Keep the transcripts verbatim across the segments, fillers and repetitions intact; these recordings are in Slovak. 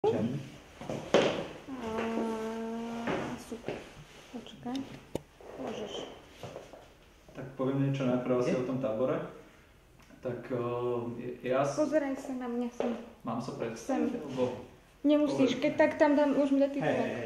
Čem? A, super. Počkaj. Môžeš. Tak poviem niečo najprv asi o tom tábore. Tak uh, ja... Pozeraj sa na mňa sem. Mám sa predstaviť? Lebo... Nemusíš, keď tak tam dám, môžeme dať titulok. Hej, hej,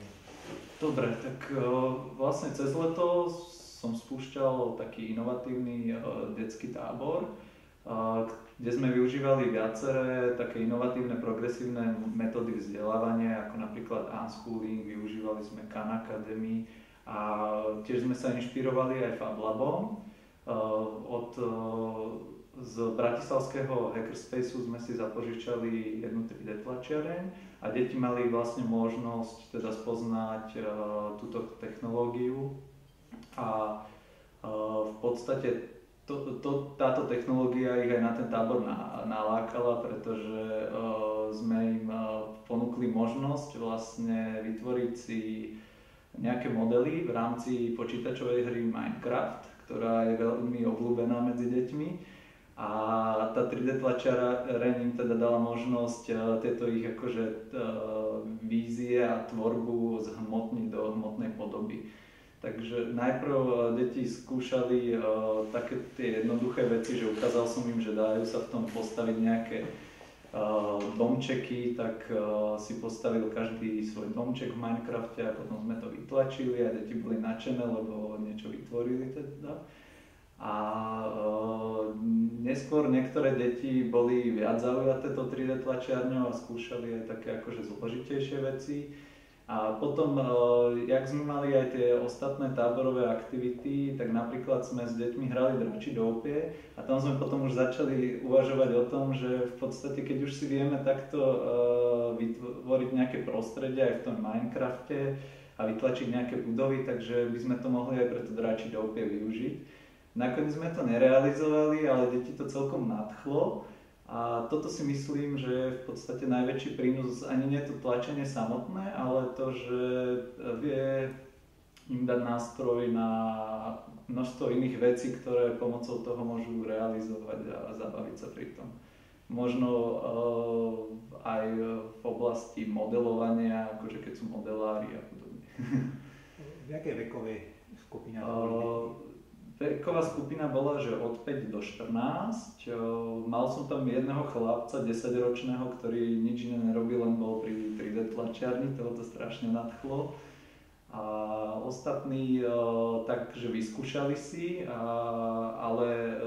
Dobre, tak uh, vlastne cez leto som spúšťal taký inovatívny uh, detský tábor, uh, kde sme využívali viaceré také inovatívne, progresívne metódy vzdelávania, ako napríklad unschooling, využívali sme Khan Academy a tiež sme sa inšpirovali aj FabLabom. Uh, od, uh, z bratislavského hackerspaceu sme si zapožičali jednu tri dé tlačiareň a deti mali vlastne možnosť teda spoznať uh, túto technológiu a uh, v podstate to, to, táto technológia ich aj na ten tábor na, nalákala, pretože uh, sme im uh, ponúkli možnosť vlastne vytvoriť si nejaké modely v rámci počítačovej hry Minecraft, ktorá je veľmi obľúbená medzi deťmi. A tá tri dé tlačiareň im teda dala možnosť uh, tieto ich akože uh, vízie a tvorbu zhmotniť do hmotnej podoby. Takže najprv uh, deti skúšali uh, také tie jednoduché veci, že ukázal som im, že dajú sa v tom postaviť nejaké uh, domčeky, tak uh, si postavil každý svoj domček v Minecrafte a potom sme to vytlačili a deti boli nadšené, lebo niečo vytvorili teda. A uh, neskôr niektoré deti boli viac zaujaté to tri dé tlačiarňou a skúšali aj také akože zložitejšie veci. A potom, uh, jak sme mali aj tie ostatné táborové aktivity, tak napríklad sme s deťmi hrali Dračí doupie a tam sme potom už začali uvažovať o tom, že v podstate keď už si vieme takto uh, vytvoriť nejaké prostredie aj v tom Minecrafte a vytlačiť nejaké budovy, takže by sme to mohli aj pre to Dračí doupie využiť. Nakoniec sme to nerealizovali, ale deti to celkom nadchlo a toto si myslím, že je v podstate najväčší prínos, ani nie to tlačenie samotné, ale to, že vie im dať nástroj na množstvo iných vecí, ktoré pomocou toho môžu realizovať a zabaviť sa pri tom. Možno uh, aj v oblasti modelovania, akože keď sú modelári a podobne. V jakej vekovej skupine to boli deti? Veková skupina bola, že od päť do štrnásť. Mal som tam jedného chlapca, desaťročného, ktorý nič iné nerobil, len bol pri tri dé tlačiarni, toho to strašne nadchlo. A ostatní takže vyskúšali si, ale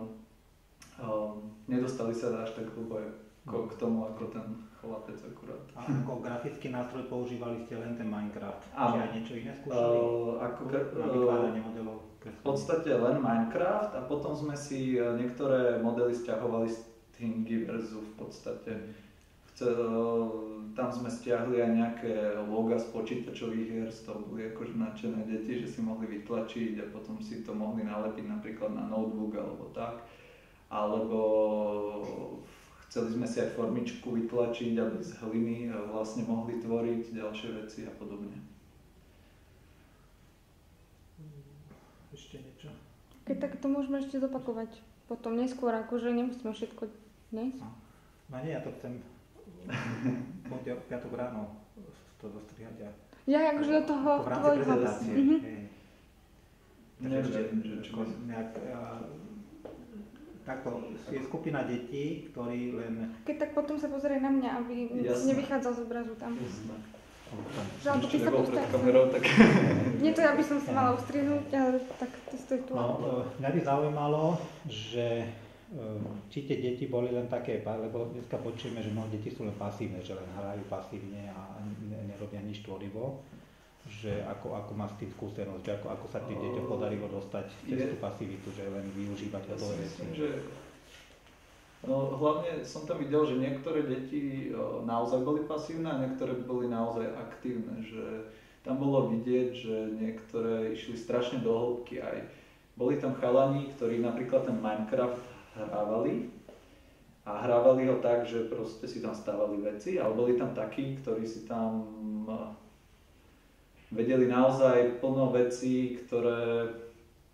nedostali sa až tak hlboko k tomu, ako ten chlapec akurát. A ako grafický nástroj používali ste len ten Minecraft? Áno. Či aj niečo iné skúšali? Uh, ako, na vytváranie modelov? V podstate len Minecraft a potom sme si niektoré modely sťahovali z Thingiverse v podstate. Chce, tam sme stiahli aj nejaké loga z počítačových hier, z toho boli akože nadšené deti, že si mohli vytlačiť a potom si to mohli nalepiť napríklad na notebook alebo tak. Alebo chceli sme si aj formičku vytlačiť, aby z hliny vlastne mohli tvoriť ďalšie veci a podobne. Ešte niečo? Keď tak to môžeme ešte zopakovať potom neskôr, akože nemusíme všetko dnes. No, no nie, ja to chcem pondelok, piatok ráno to dostrihať a... Ja akože do toho v rámci tvojho... prezentácie. Mhm. Hej. Neviem, Takže, že či ako nejak, a, takto, je skupina detí, ktorí len... Keď tak potom sa pozrie na mňa, aby Jasné. nevychádzal z obrazu tam. Jasné. Že on to Ešte keď sa nebol pred postaví. kamerou, tak... Nie to, aby som si mala ustrihnúť, ale tak to stojí tu. No, mňa by zaujímalo, že či tie deti boli len také, lebo dneska počujeme, že mnoho deti sú len pasívne, že len hrajú pasívne a nerobia nič tvorivo. Že ako, ako má s tým skúsenosť, že ako, ako sa tým deťom podarilo dostať cez tú pasivitu, že len využívať Ja hotové si veci. myslím, že... No hlavne som tam videl, že niektoré deti naozaj boli pasívne a niektoré boli naozaj aktívne, že tam bolo vidieť, že niektoré išli strašne do hĺbky aj. Boli tam chalani, ktorí napríklad ten Minecraft hrávali a hrávali ho tak, že proste si tam stávali veci, ale boli tam takí, ktorí si tam vedeli naozaj plno vecí, ktoré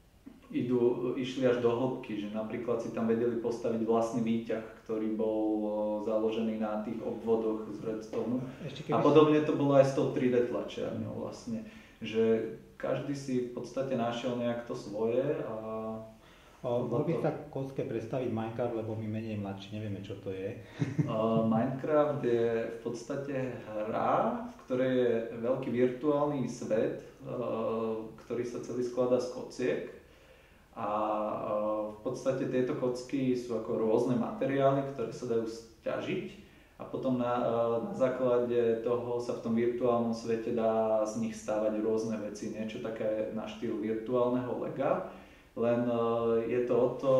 idú, išli až do hĺbky, že napríklad si tam vedeli postaviť vlastný výťah, ktorý bol založený na tých obvodoch z redstone. A podobne to bolo aj s tou tri dé tlačiarňou vlastne, že každý si v podstate našiel nejak to svoje a... Mohol by sa kocke predstaviť Minecraft, lebo my menej mladší nevieme, čo to je. Uh, Minecraft je v podstate hra, v ktorej je veľký virtuálny svet, uh, ktorý sa celý skladá z kociek. A v podstate tieto kocky sú ako rôzne materiály, ktoré sa dajú sťažiť a potom na, na základe toho sa v tom virtuálnom svete dá z nich stávať rôzne veci, niečo také na štýl virtuálneho lega, len je to o to,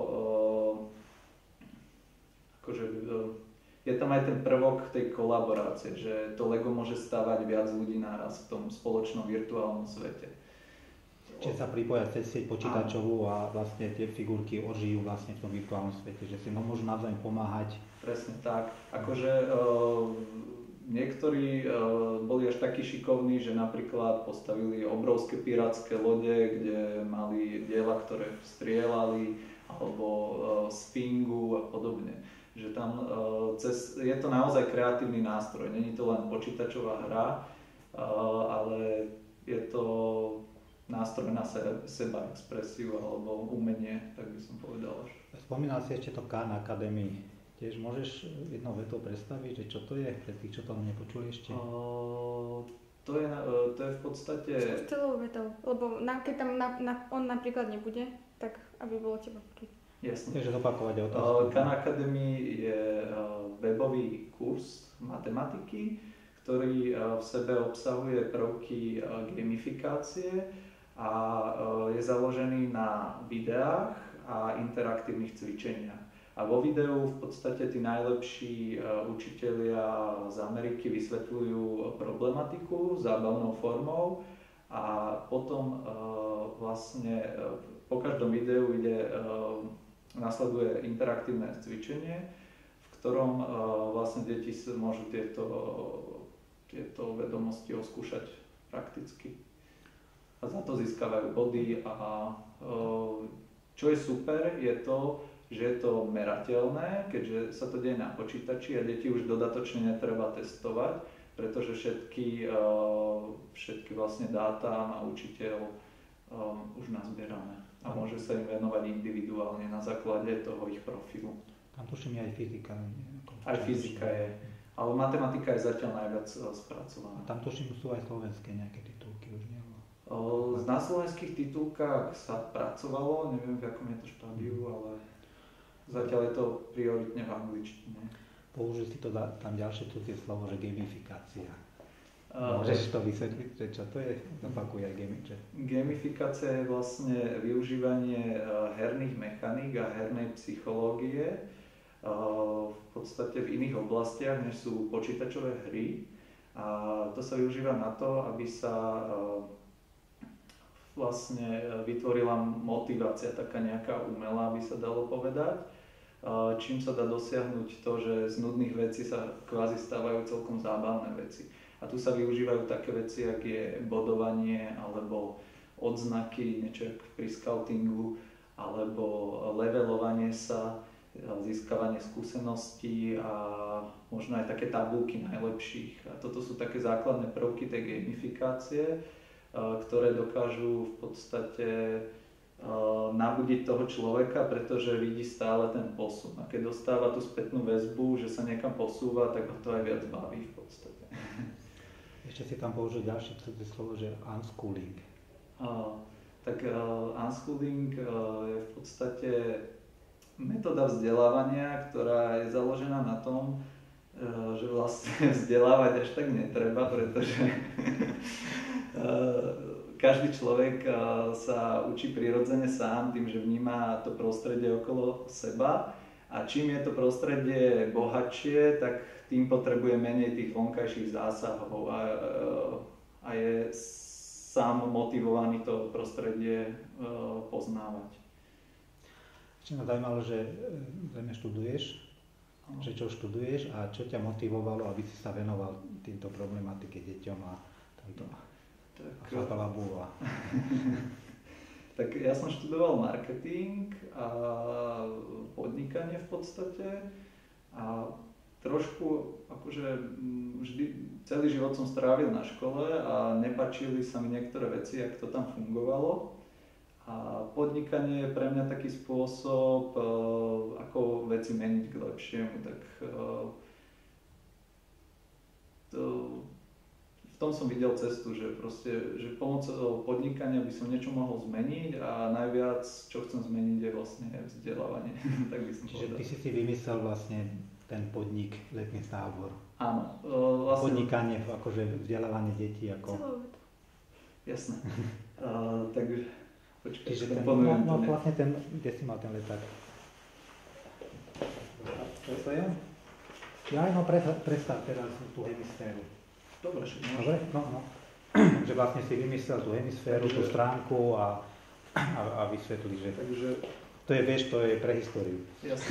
akože je tam aj ten prvok tej kolaborácie, že to Lego môže stávať viac ľudí naraz v tom spoločnom virtuálnom svete. Čiže sa pripoja cez sieť počítačovú a vlastne tie figurky ožijú vlastne v tom virtuálnom svete, že si no, môžu navzájom pomáhať. Presne tak. Akože uh, niektorí uh, boli až takí šikovní, že napríklad postavili obrovské pirátske lode, kde mali diela, ktoré strieľali, alebo uh, sfingu a podobne. Že tam uh, cez, je to naozaj kreatívny nástroj, není to len počítačová hra, uh, ale je to nástroj na seba expresiu alebo umenie, tak by som povedal. Spomínal si ešte to Khan Academy. Tiež môžeš jednou vetou predstaviť, že čo to je, pre tých, čo to nepočuli ešte? Uh, to, je, uh, to je v podstate... S celou vetou, lebo na, keď tam na, na, on napríklad nebude, tak aby bolo teba počuť. Jasne. Takže zopakovať otázku. Uh, Khan Academy je uh, webový kurz matematiky, ktorý uh, v sebe obsahuje prvky uh, gamifikácie a je založený na videách a interaktívnych cvičeniach. A vo videu v podstate tí najlepší učitelia z Ameriky vysvetľujú problematiku zábavnou formou a potom vlastne po každom videu ide, nasleduje interaktívne cvičenie, v ktorom vlastne deti môžu tieto, tieto vedomosti oskúšať prakticky. A za to získavajú body a čo je super je to, že je to merateľné, keďže sa to deje na počítači a deti už dodatočne netreba testovať, pretože všetky, všetky vlastne dáta má učiteľ už nazbierané a môže sa im venovať individuálne na základe toho ich profilu. Tam tuším je aj fyzika. Aj fyzika je, ale matematika je zatiaľ najviac spracovaná. A tam tuším sú aj slovenské nejaké titulky už nie? Na slovenských titulkách sa pracovalo, neviem v akom je to štádiu, ale zatiaľ je to prioritne v angličtine. Použil si to tam ďalšie cudzie slovo, že gamifikácia. Uh, Môžeš to vysvetliť, že čo to je? Zopakuj aj gamifikácia. Gamifikácia je vlastne využívanie herných mechaník a hernej psychológie v podstate v iných oblastiach, než sú počítačové hry. A to sa využíva na to, aby sa vlastne vytvorila motivácia, taká nejaká umelá, by sa dalo povedať, čím sa dá dosiahnuť to, že z nudných vecí sa kvázi stávajú celkom zábavné veci. A tu sa využívajú také veci, ako je bodovanie, alebo odznaky, niečo ako pri scoutingu, alebo levelovanie sa, získavanie skúseností a možno aj také tabulky najlepších. A toto sú také základné prvky tej gamifikácie, ktoré dokážu v podstate nabudiť toho človeka, pretože vidí stále ten posun. A keď dostáva tú spätnú väzbu, že sa niekam posúva, tak ho to aj viac baví v podstate. Ešte si tam použil ďalšie cudzie slovo, že unschooling. Uh, tak uh, unschooling uh, je v podstate metóda vzdelávania, ktorá je založená na tom, uh, že vlastne vzdelávať až tak netreba, pretože každý človek sa učí prirodzene sám tým, že vníma to prostredie okolo seba a čím je to prostredie bohatšie, tak tým potrebuje menej tých vonkajších zásahov a, a je sám motivovaný to prostredie poznávať. Ešte ma zaujímalo, že zrejme študuješ, no. že čo študuješ a čo ťa motivovalo, aby si sa venoval týmto problematike deťom a tamto. Tak, Tak ja som študoval marketing a podnikanie v podstate a trošku akože vždy, celý život som strávil na škole a nepáčili sa mi niektoré veci, jak to tam fungovalo. A podnikanie je pre mňa taký spôsob, ako veci meniť k lepšiemu. Tak to, v tom som videl cestu, že, proste, že pomocou podnikania by som niečo mohol zmeniť a najviac, čo chcem zmeniť, je vlastne vzdelávanie. Tak by som Čiže povedal. ty si si vymyslel vlastne ten podnik Letný tábor. Áno. Vlastne... Podnikanie, akože vzdelávanie detí. Ako... Celoveto. Jasné. uh, takže, počkaj, Čiže ten, komponujem no, no to. vlastne ten, kde si mal ten leták? Čo to je? Ja no pre, predstav teraz tú hemisféru. Dobre, že môžem. Dobre? No, no. Že vlastne si vymyslel tú hemisféru, Takže... tú stránku a, a, a vysvetlili, že Takže... to je, vieš, to je pre históriu. Jasné.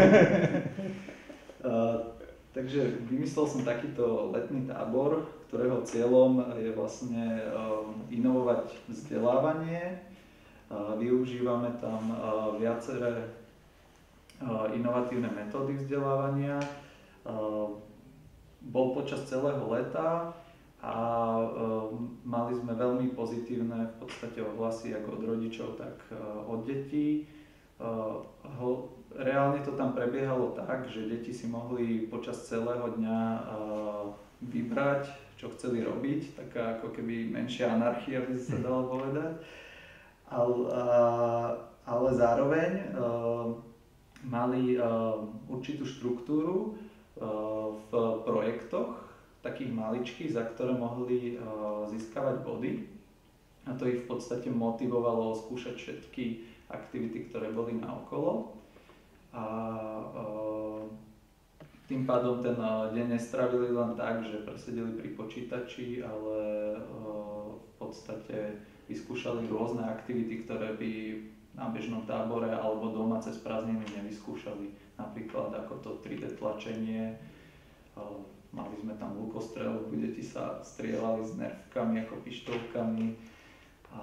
uh, takže vymyslel som takýto letný tábor, ktorého cieľom je vlastne um, inovovať vzdelávanie. Uh, využívame tam uh, viaceré uh, inovatívne metódy vzdelávania. Uh, bol počas celého leta a um, mali sme veľmi pozitívne v podstate ohlasy ako od rodičov, tak uh, od detí. Uh, ho, reálne to tam prebiehalo tak, že deti si mohli počas celého dňa uh, vybrať, čo chceli robiť, taká ako keby menšia anarchia, by sa dalo povedať. Ale, uh, ale zároveň uh, mali uh, určitú štruktúru uh, v projektoch, takých maličkých, za ktoré mohli uh, získavať body. A to ich v podstate motivovalo skúšať všetky aktivity, ktoré boli naokolo. A e, tým pádom ten deň nestravili len tak, že presedeli pri počítači, ale e, v podstate vyskúšali rôzne aktivity, ktoré by na bežnom tábore alebo doma cez prázdniny nevyskúšali. Napríklad ako to tri dé tlačenie, e, mali sme tam lukostrelbu, deti sa strieľali s nervkami ako pištolkami. A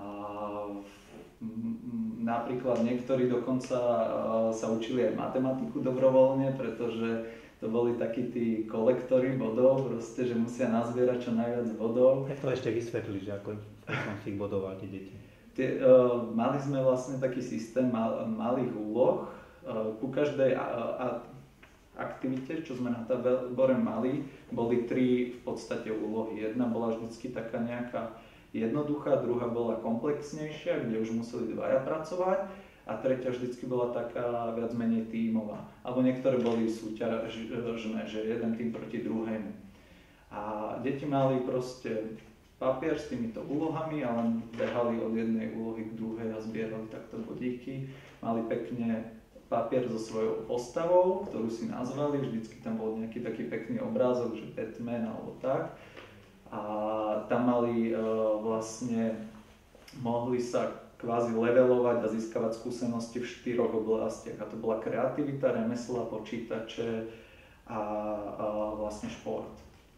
napríklad niektorí dokonca sa učili aj matematiku dobrovoľne, pretože to boli takí tí kolektory bodov, proste, že musia nazbierať čo najviac bodov. Jak to ešte vysvetliť, že ako som si ich bodoval tie deti? Tie, uh, mali sme vlastne taký systém mal, malých úloh. Uh, ku každej a, a, aktivite, čo sme na tábore mali, boli tri v podstate úlohy. Jedna bola vždycky taká nejaká jednoduchá, druhá bola komplexnejšia, kde už museli dvaja pracovať a tretia vždycky bola taká viac menej tímová. Alebo niektoré boli súťažné, že jeden tým proti druhému. A deti mali proste papier s týmito úlohami a len behali od jednej úlohy k druhej a zbierali takto bodíky. Mali pekne papier so svojou postavou, ktorú si nazvali, vždycky tam bol nejaký taký pekný obrázok, že Batman alebo tak. A tam mali e, vlastne, mohli sa kvázi levelovať a získavať skúsenosti v štyroch oblastiach. A to bola kreativita, remesla, počítače a, a vlastne šport.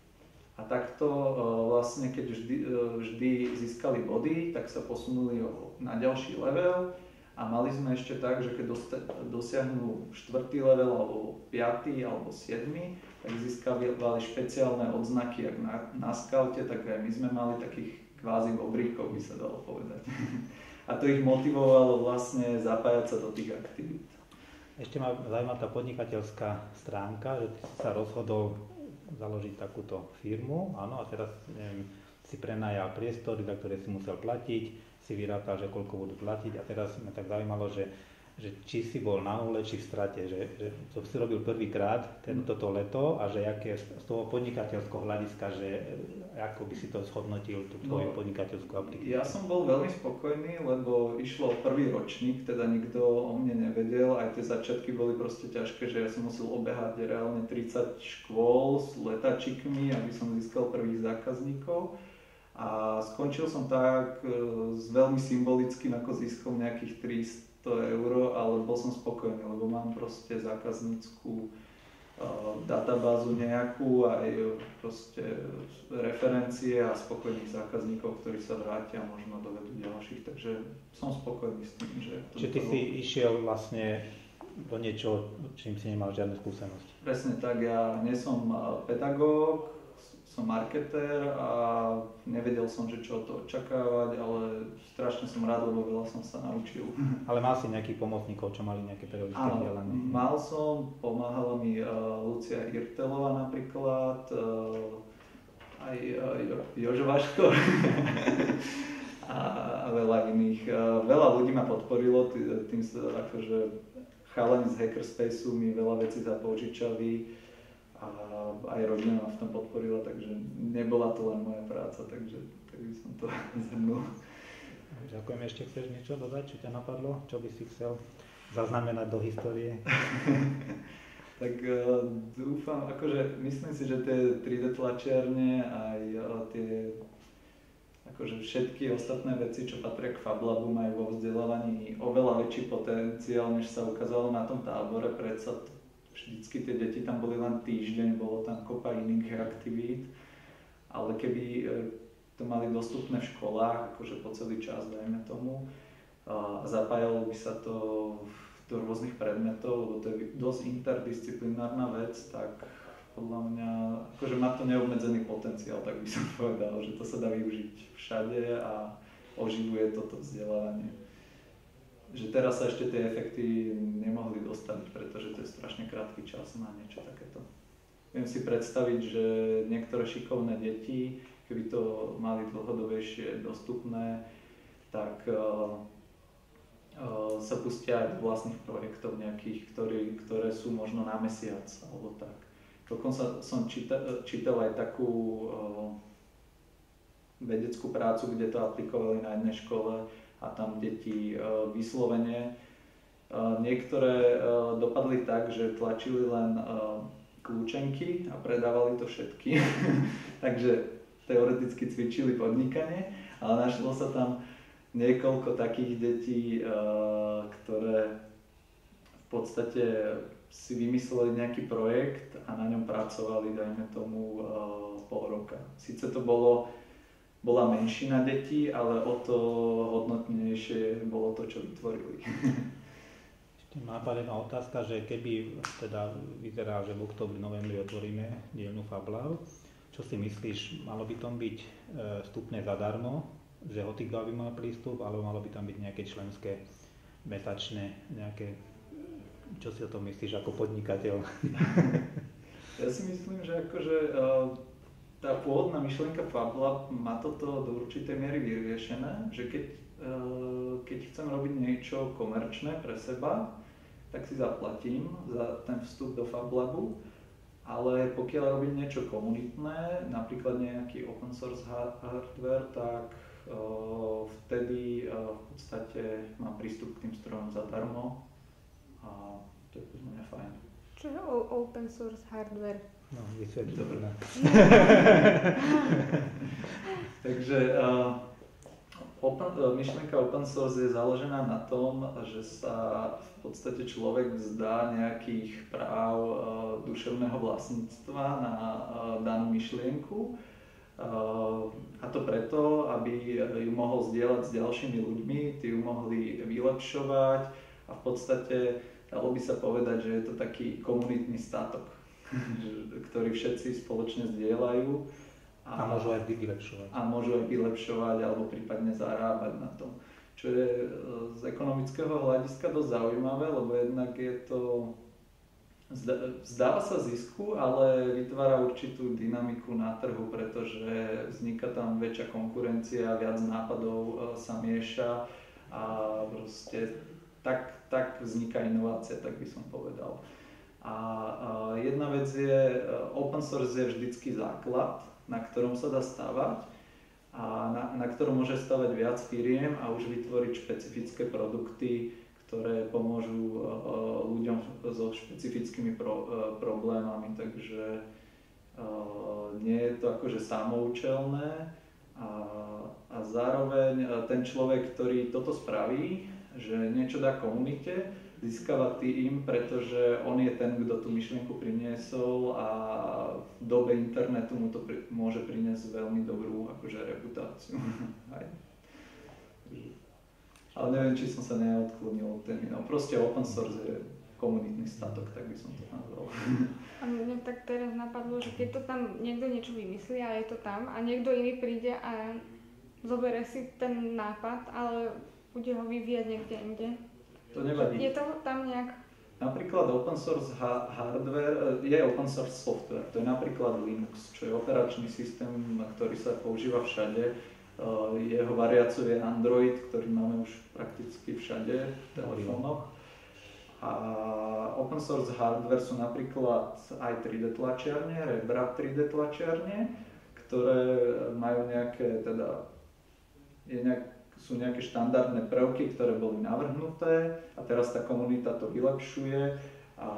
A takto e, vlastne, keď vždy, e, vždy získali body, tak sa posunuli na ďalší level. A mali sme ešte tak, že keď dosiahnu štvrtý level, alebo piaty, alebo siedmy, tak získali špeciálne odznaky, jak na, na skaute, tak aj my sme mali takých kvázi bobríkov, by sa dalo povedať. A to ich motivovalo vlastne zapájať sa do tých aktivít. Ešte ma zaujíma tá podnikateľská stránka, že ty si sa rozhodol založiť takúto firmu, áno, a teraz neviem, si prenajal priestory, za ktoré si musel platiť, si vyrátal, že koľko budú platiť a teraz ma tak zaujímalo, že, že či si bol na nule, či v strate, že, že to si robil prvýkrát toto leto a že aké z toho podnikateľského hľadiska, že ako by si to zhodnotil, tú tvoju no, podnikateľskú aplikáciu. Ja som bol veľmi spokojný, lebo išlo prvý ročník, teda nikto o mne nevedel, aj tie začiatky boli proste ťažké, že ja som musel obehať reálne tridsať škôl s letačikmi, aby som získal prvých zákazníkov. A skončil som tak e, s veľmi symbolickým ako ziskom nejakých tristo eur, ale bol som spokojný, lebo mám proste zákaznícku databázu nejakú, aj proste referencie a spokojných zákazníkov, ktorí sa vrátia a možno dovedú ďalších, takže som spokojný s tým, že... Čiže ty si išiel vlastne do niečoho, čím si nemal žiadne skúsenosti. Presne tak, ja nie som pedagóg, som marketér a nevedel som, že čo to očakávať, ale strašne som rád, lebo veľa som sa naučil. Ale mal si nejakých pomocníkov, čo mali nejaké pedagogické vzdelanie? Áno, mal som, pomáhala mi uh, Lucia Irtelová napríklad, uh, aj uh, Jožo Vaško a, a veľa iných. Uh, veľa ľudí ma podporilo, tým, tým sa akože chalani z Hackerspaceu mi veľa vecí zapožičali a aj rodina ma v tom podporila, takže nebola to len moja práca, takže tak by som to zhrnul. Ďakujem, ešte chceš niečo dodať, čo ťa napadlo? Čo by si chcel zaznamenať do histórie? Tak uh, dúfam, akože myslím si, že tie tri dé tlačiarne aj uh, tie akože všetky ostatné veci, čo patria k FabLabu, majú vo vzdelávaní oveľa väčší potenciál, než sa ukázalo na tom tábore. Predsa vždycky tie deti tam boli len týždeň, bolo tam kopa iných aktivít, ale keby to mali dostupné v školách, akože po celý čas, dajme tomu, a zapájalo by sa to do rôznych predmetov, lebo to je dosť interdisciplinárna vec, tak podľa mňa, akože má to neobmedzený potenciál, tak by som povedal, že to sa dá využiť všade a oživuje toto vzdelávanie. Že teraz sa ešte tie efekty nemohli dostať, pretože to je strašne krátky čas na niečo takéto. Viem si predstaviť, že niektoré šikovné deti, keby to mali dlhodobejšie dostupné, tak uh, uh, sa pustia aj do vlastných projektov nejakých, ktorý, ktoré sú možno na mesiac alebo tak. Dokonca som čítal, čítal aj takú uh, vedeckú prácu, kde to aplikovali na jednej škole a tam deti uh, vyslovene. Uh, niektoré uh, dopadli tak, že tlačili len uh, kľúčenky a predávali to všetky. Takže teoreticky cvičili podnikanie, ale našlo sa tam niekoľko takých detí, uh, ktoré v podstate si vymysleli nejaký projekt a na ňom pracovali, dajme tomu, uh, pol roka. Sice to bolo, bola menšina detí, ale o to hodnotnejšie bolo to, čo vytvorili. Ešte má jedna otázka, že keby teda vyzerá, že v októbri, novembri otvoríme dielňu FabLab, čo si myslíš, malo by tam byť e, vstupné zadarmo, že hocikto by mal prístup, alebo malo by tam byť nejaké členské mesačné, nejaké. Čo si o tom myslíš ako podnikateľ? Ja si myslím, že akože tá pôvodná myšlienka FabLab má toto do určitej miery vyriešené, že keď, keď chcem robiť niečo komerčné pre seba, tak si zaplatím za ten vstup do FabLabu, ale pokiaľ robím niečo komunitné, napríklad nejaký open source hardware, tak vtedy v podstate mám prístup k tým strojom zadarmo. A to je podľa mňa fajn. Čo je open source hardware? No, vysvetli. Dobre. Takže uh, open, uh, myšlienka open source je založená na tom, že sa v podstate človek vzdá nejakých práv uh, duševného vlastníctva na uh, danú myšlienku. Uh, a to preto, aby ju mohol zdieľať s ďalšími ľuďmi, tí ju mohli vylepšovať a v podstate dalo by sa povedať, že je to taký komunitný statok, ktorý všetci spoločne zdieľajú. A, a môžu aj vylepšovať. A môžu aj vylepšovať alebo prípadne zarábať na tom. Čo je z ekonomického hľadiska dosť zaujímavé, lebo jednak je to, zdáva sa zisku, ale vytvára určitú dynamiku na trhu, pretože vzniká tam väčšia konkurencia, viac nápadov sa mieša a proste tak, tak vzniká inovácia, tak by som povedal. A, a jedna vec je, open source je vždycky základ, na ktorom sa dá stavať a na, na ktorom môže stavať viac firiem a už vytvoriť špecifické produkty, ktoré pomôžu uh, ľuďom so špecifickými pro, uh, problémami. Takže uh, nie je to akože samoučelné a, a zároveň uh, ten človek, ktorý toto spraví, že niečo dá komunite, získava tým, pretože on je ten, kto tú myšlienku priniesol a v dobe internetu mu to pri, môže priniesť veľmi dobrú akože reputáciu. Ale neviem, či som sa neodklonil od témy. No proste open source je komunitný statok, tak by som to nazval. A mne tak teraz napadlo, že keď to tam niekto niečo vymyslí a je to tam a niekto iný príde a zoberie si ten nápad, ale bude ho vyvíjať niekde inde. To nevadí. Je to tam nejak... Napríklad open source ha- hardware, je open source software, to je napríklad Linux, čo je operačný systém, ktorý sa používa všade. Jeho variáciou je Android, ktorý máme už prakticky všade v telefónoch. A open source hardware sú napríklad aj tri dé tlačiarne, Rebra tri dé tlačiarne, ktoré majú nejaké, teda, je nejak, sú nejaké štandardné prvky, ktoré boli navrhnuté a teraz tá komunita to vylepšuje a,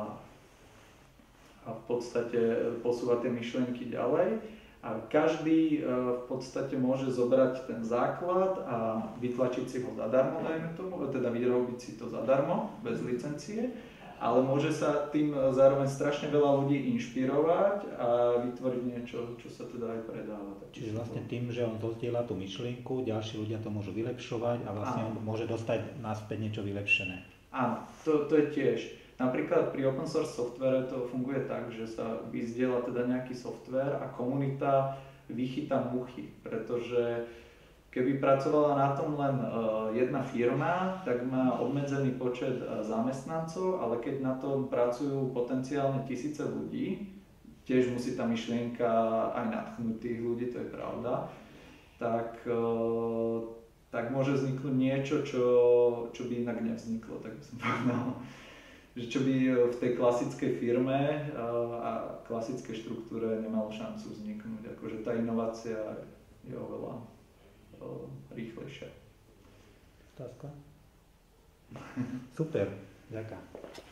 a v podstate posúva tie myšlienky ďalej. A každý v podstate môže zobrať ten základ a vytlačiť si ho zadarmo, dajme tomu, teda vyrobiť si to zadarmo, bez licencie, ale môže sa tým zároveň strašne veľa ľudí inšpirovať a vytvoriť niečo, čo sa teda aj predáva. Čiže vlastne tým, že on dozdieľa tú myšlienku, ďalší ľudia to môžu vylepšovať a vlastne on môže dostať naspäť niečo vylepšené. Áno, to, to je tiež. Napríklad pri open source softvere to funguje tak, že sa vyzdieľa teda nejaký software a komunita vychytá muchy, pretože keby pracovala na tom len uh, jedna firma, tak má obmedzený počet uh, zamestnancov, ale keď na tom pracujú potenciálne tisíce ľudí, tiež musí tá myšlienka aj nadchnúť tých ľudí, to je pravda, tak, uh, tak môže vzniknúť niečo, čo, čo by inak nevzniklo, tak by som povedal. Čo by v tej klasickej firme a klasickej štruktúre nemalo šancu vzniknúť. Akože tá inovácia je oveľa rýchlejšia. Otázka? Super, ďakujem.